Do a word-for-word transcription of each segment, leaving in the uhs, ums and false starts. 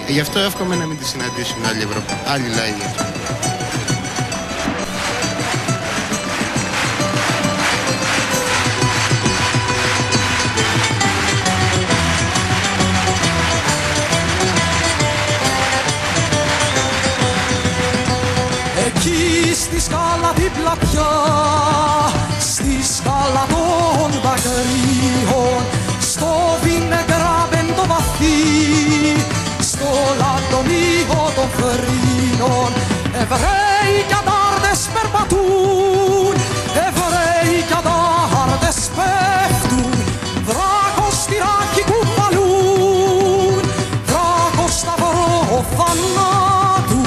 Γι' αυτό εύχομαι να μην τη συναντήσουν άλλοι, Ευρωπα... άλλοι λαοί. Εκεί στη σκάλα την πλατιά, στη σκάλα των δακρύων, στο βινεγκράμπεν το βαθύ, στο λαντομείο των θρήνων, Εβραίοι κι αντάρτες περπατούν, Εβραίοι κι αντάρτες πέφτουν, δράκος στη ράχη κουβαλούν, δράκος σταυρό θανάτου.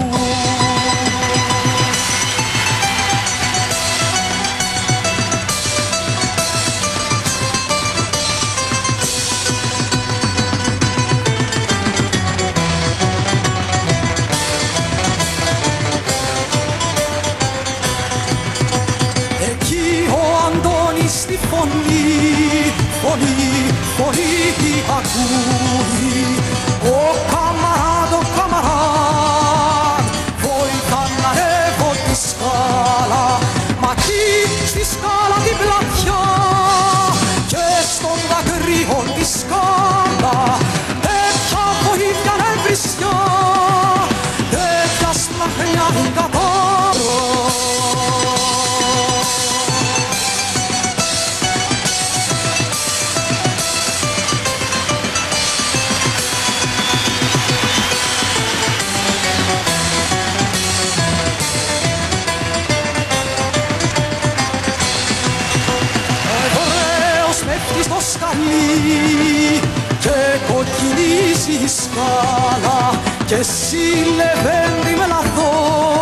Στη φωνή, φωνή, φωνή ακούει ο καμαράδ, ο καμαράδ βοηθά να ανέβω τη σκάλα, μα εκεί στη σκάλα την πλατιά και στον δακρύον τη σκάλα τέτοια βοήθεια νευρισιά, τέτοια σπλαχνιά κατάρω. Στο σκαλί και κοκκινίζει η σκάλα και εσύ λεβέντη με λαθό